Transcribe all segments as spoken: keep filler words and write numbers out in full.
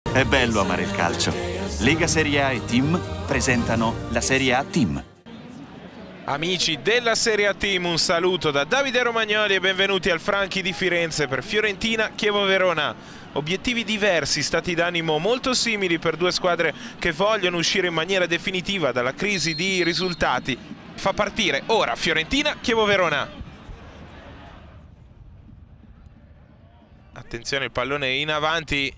È bello amare il calcio. Lega Serie A e Team presentano la Serie A Team. Amici della Serie A Team, un saluto da Davide Romagnoli e benvenuti al Franchi di Firenze per Fiorentina Chievo Verona. Obiettivi diversi, stati d'animo molto simili per due squadre che vogliono uscire in maniera definitiva dalla crisi di risultati. Fa partire ora Fiorentina Chievo Verona. Attenzione, il pallone in avanti.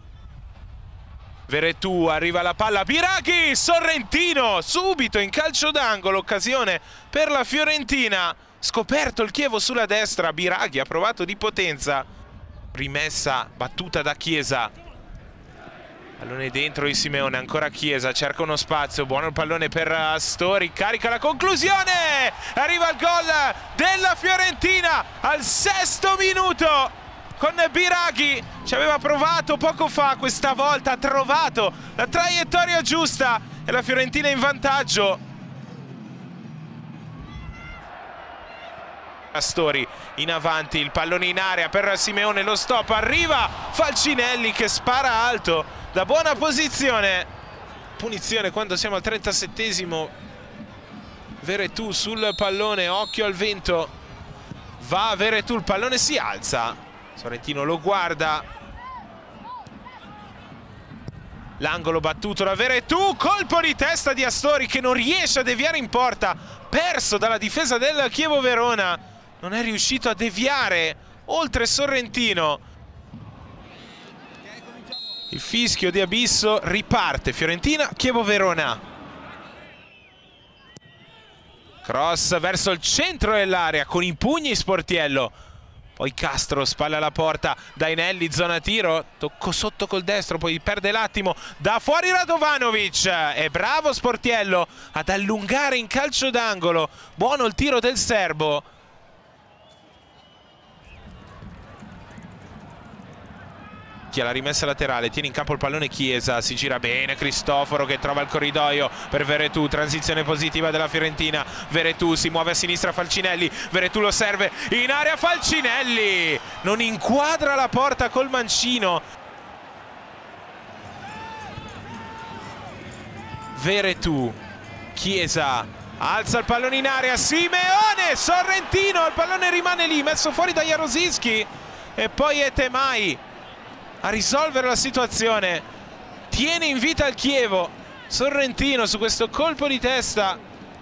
Veretù, arriva la palla, Biraghi, Sorrentino, subito in calcio d'angolo, occasione per la Fiorentina. Scoperto il Chievo sulla destra, Biraghi ha provato di potenza. Rimessa, battuta da Chiesa. Pallone dentro di Simeone, ancora Chiesa, cerca uno spazio, buono il pallone per Astori, carica la conclusione! Arriva il gol della Fiorentina al sesto minuto! Con Biraghi, ci aveva provato poco fa, questa volta ha trovato la traiettoria giusta e la Fiorentina in vantaggio. Astori in avanti, il pallone in area per Simeone, lo stop, arriva Falcinelli che spara alto da buona posizione. Punizione quando siamo al trentasettesimo. Veretù sul pallone, occhio al vento, va Veretù, il pallone si alza. Sorrentino lo guarda, l'angolo battuto da Veretù, colpo di testa di Astori che non riesce a deviare in porta, perso dalla difesa del Chievo Verona, non è riuscito a deviare oltre Sorrentino. Il fischio di Abisso, riparte Fiorentina Chievo Verona. Cross verso il centro dell'area con i pugni Sportiello. Poi Castro, spalla alla porta, Dainelli, zona tiro, tocco sotto col destro, poi perde l'attimo, da fuori Radovanovic, è bravo Sportiello ad allungare in calcio d'angolo, buono il tiro del serbo. La rimessa laterale, tiene in campo il pallone Chiesa, si gira bene Cristoforo che trova il corridoio per Veretù, transizione positiva della Fiorentina. Veretù si muove a sinistra, Falcinelli, Veretù lo serve in area, Falcinelli non inquadra la porta col mancino. Veretù, Chiesa alza il pallone in area, Simeone, Sorrentino, il pallone rimane lì, messo fuori da Jarosinski e poi Etemai a risolvere la situazione, tiene in vita il Chievo. Sorrentino su questo colpo di testa.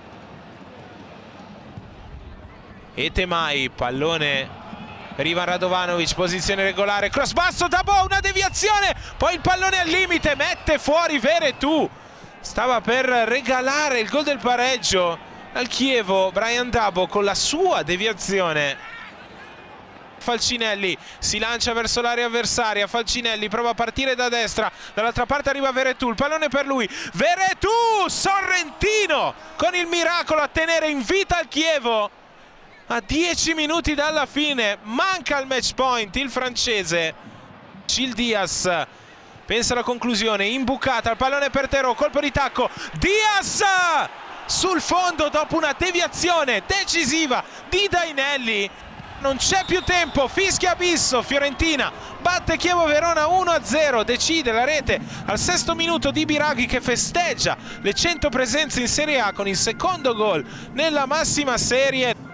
Etemai, pallone per Ivan Radovanovic, posizione regolare, cross basso, Dabo, una deviazione, poi il pallone al limite, mette fuori Veretù. Stava per regalare il gol del pareggio al Chievo Brian Dabo con la sua deviazione. Falcinelli si lancia verso l'area avversaria, Falcinelli prova a partire da destra, dall'altra parte arriva Veretù, il pallone per lui, Veretù, Sorrentino con il miracolo a tenere in vita il Chievo a dieci minuti dalla fine, manca il match point il francese. Gil Diaz pensa alla conclusione, imbucata, il pallone per Terò, colpo di tacco, Diaz sul fondo dopo una deviazione decisiva di Dainelli. Non c'è più tempo, fischia Abisso, Fiorentina batte Chievo Verona uno a zero, decide la rete al sesto minuto di Biraghi che festeggia le cento presenze in Serie A con il secondo gol nella massima serie.